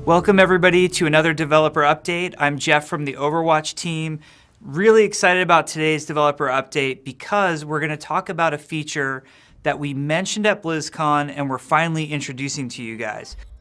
Welcome everybody to another developer update. I'm Jeff from the Overwatch team. Really excited about today's developer update because we're going to talk about a feature that we mentioned at BlizzCon and we're finally introducing to you guys.